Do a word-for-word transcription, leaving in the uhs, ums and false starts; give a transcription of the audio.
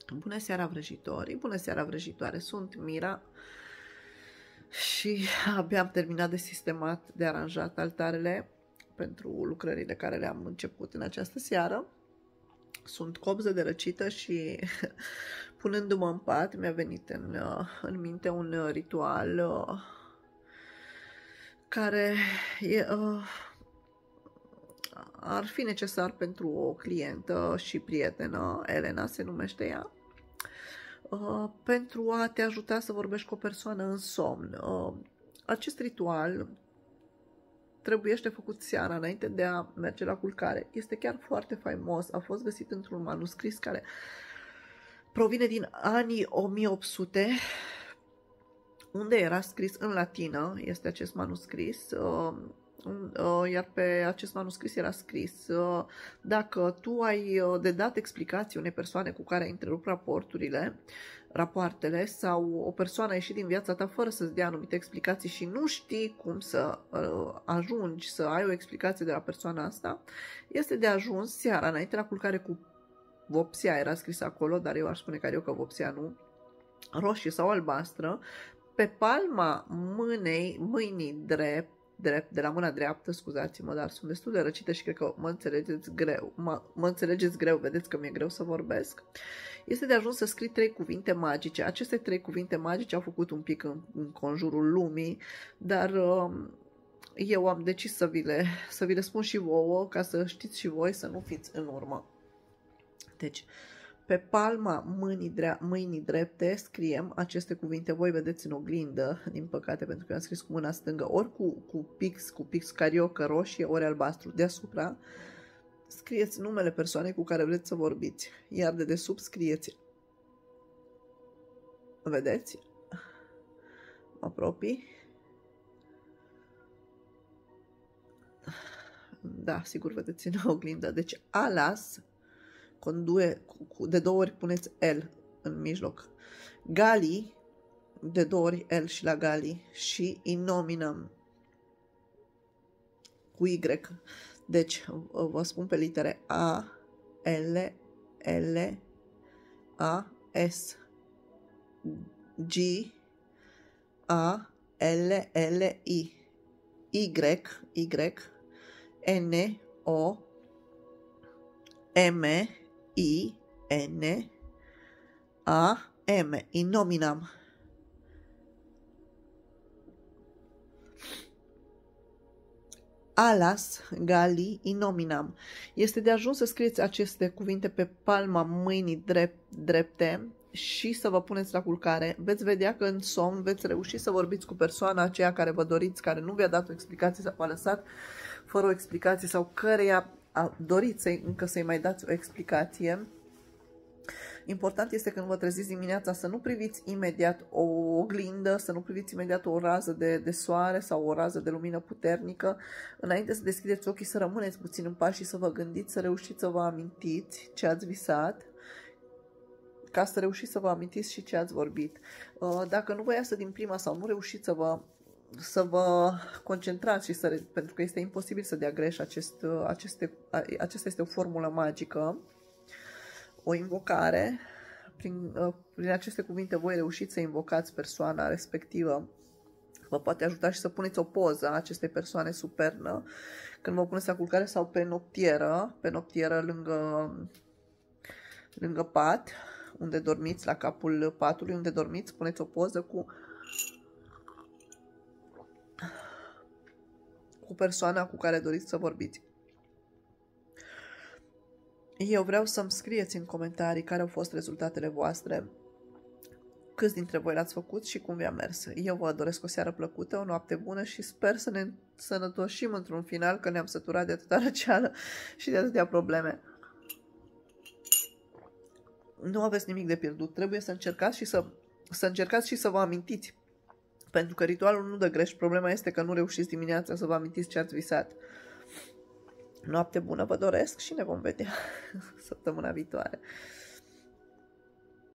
Bună seara, vrăjitorii! Bună seara, vrăjitoare! Sunt Mira și abia am terminat de sistemat, de aranjat altarele pentru lucrările care le-am început în această seară. Sunt copză de răcită și punându-mă în pat mi-a venit în, în minte un ritual uh, care e, uh, ar fi necesar pentru o clientă și prietenă, Elena se numește ea, uh, pentru a te ajuta să vorbești cu o persoană în somn. Uh, acest ritual trebuiește făcut seara înainte de a merge la culcare. Este chiar foarte faimos, a fost găsit într-un manuscris care provine din anii o mie opt sute, unde era scris în latină, este acest manuscris, uh, uh, iar pe acest manuscris era scris: uh, dacă tu ai uh, de dat explicații unei persoane cu care ai întrerupt raporturile, rapoartele, sau o persoană a ieșit din viața ta fără să-ți dea anumite explicații și nu știi cum să uh, ajungi să ai o explicație de la persoana asta, este de ajuns seara, înainte la culcare, cu vopsea, era scris acolo, dar eu aș spune că eu că vopsea nu, roșie sau albastră, pe palma mânei, mâinii drept, drept, de la mâna dreaptă, scuzați-mă, dar sunt destul de răcită și cred că mă înțelegeți greu, mă, mă înțelegeți greu, vedeți că mi-e greu să vorbesc. Este de ajuns să scrii trei cuvinte magice. Aceste trei cuvinte magice au făcut un pic în, în conjurul lumii, dar uh, eu am decis să vi, le, să vi le spun și vouă, ca să știți și voi, să nu fiți în urmă. Deci, pe palma mâinii, dre mâinii drepte scriem aceste cuvinte. Voi vedeți în oglindă, din păcate, pentru că am scris cu mâna stângă, ori cu, cu pix, cu pix cariocă roșie, ori albastru. Deasupra scrieți numele persoanei cu care vreți să vorbiți, iar de desubt scrieți, vedeți? Mă apropii. Da, sigur vedeți în oglindă. Deci, alas, Condue, de două ori puneți L în mijloc. Gali, de două ori L și la Gali. Și innominăm cu Y. Deci, vă spun pe litere: A, L, L, A, S, G, A, L, L, I, Y, Y, N, O, M, I, N, A, M. Innominam. Alas, Gali, innominam. Este de ajuns să scrieți aceste cuvinte pe palma mâinii drept, drepte și să vă puneți la culcare. Veți vedea că în somn veți reuși să vorbiți cu persoana aceea care vă doriți, care nu vi-a dat o explicație sau v-a lăsat fără o explicație, sau căreia doriți să încă să-i mai dați o explicație. Important este când vă treziți dimineața să nu priviți imediat o oglindă, să nu priviți imediat o rază de, de soare sau o rază de lumină puternică. Înainte să deschideți ochii, să rămâneți puțin în pas și să vă gândiți, să reușiți să vă amintiți ce ați visat, ca să reușiți să vă amintiți și ce ați vorbit. Dacă nu vă iasă din prima sau nu reușiți să vă să vă concentrați și să, pentru că este imposibil să dea greș, acest, aceste, acesta este o formulă magică, o invocare. Prin, prin aceste cuvinte voi reușiți să invocați persoana respectivă. Vă poate ajuta și să puneți o poză a acestei persoane supernă când vă puneți la culcare sau pe noptieră, pe noptieră lângă, lângă pat, unde dormiți, la capul patului unde dormiți, puneți o poză cu cu persoana cu care doriți să vorbiți. Eu vreau să-mi scrieți în comentarii care au fost rezultatele voastre, câți dintre voi l-ați făcut și cum vi-a mers. Eu vă doresc o seară plăcută, o noapte bună și sper să ne sănătoșim într-un final, că ne-am săturat de atâta răceală și de atâtea probleme. Nu aveți nimic de pierdut, trebuie să încercați și să, să încercați și să vă amintiți. Pentru că ritualul nu dă greș, problema este că nu reușiți dimineața să vă amintiți ce ați visat. Noapte bună vă doresc și ne vom vedea săptămâna viitoare.